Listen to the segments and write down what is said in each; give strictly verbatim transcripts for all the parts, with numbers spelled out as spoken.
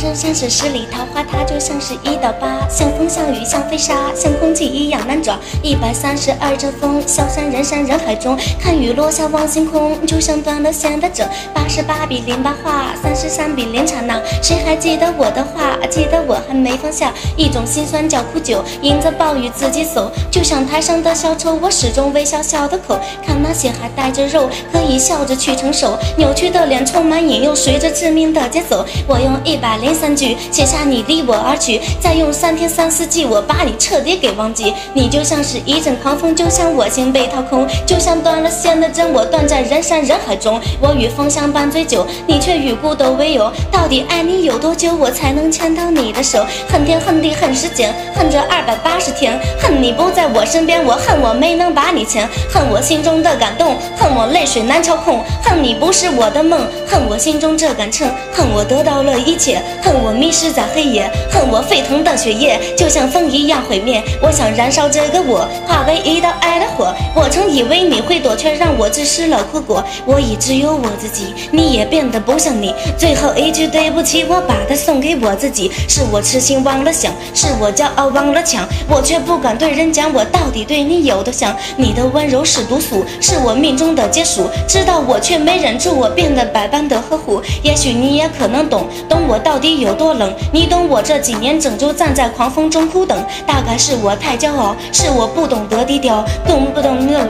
生像是十里桃花，它就像是一道疤，像风像雨像飞沙，像空气一样难抓。一百三十二阵风，小山人山人海中，看雨落下望星空，就像断了线的针。八十八笔淋巴画，三十三笔连刹那，谁还记得我的话？记得我还没放下，一种心酸叫苦酒，迎着暴雨自己走，就像台上的小丑，我始终微笑笑的口，看那些还带着肉，可以笑着去承受，扭曲的脸充满引诱，随着致命的节奏。我用一百零三句写下你离我而去，再用三天三四季，我把你彻底给忘记。你就像是一阵狂风，就像我心被掏空，就像断了线的针，我断在人山人海中。我与风相伴醉酒，你却与孤独为友。到底爱你有多久，我才能牵到你的手？恨天恨地恨时间，恨这二百八十天，恨你不在我身边，我恨我没能把你牵，恨我心中的感动，恨我泪水难操控，恨你不是我的梦，恨我心中这杆秤，恨我得到了一切，恨我迷失在黑夜，恨我沸腾的血液就像风一样毁灭。我想燃烧这个我，化为一道爱的火。我曾以为你会躲，却让我只失了苦果。我已只有我自己，你也变得不像你。最后一句对不起，我把它送给我自己。是我痴心忘了想，是我骄傲忘了强，我却不敢对人讲，我到底对你有多想。你的温柔是毒素，是我命中的结束，知道我却没忍住，我变得百般的呵护。也许你也可能懂，懂我到底有多冷，你懂我这几年整就站在狂风中苦等。大概是我太骄傲，是我不懂得低调，懂不懂了？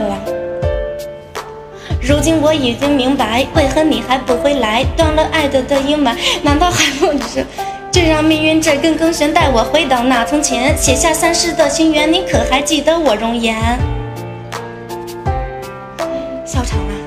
如今我已经明白，为何你还不回来？断了爱的的阴霾，难道还不是？就让命运这根根弦带我回到那从前，写下三世的心愿，你可还记得我容颜？笑场了。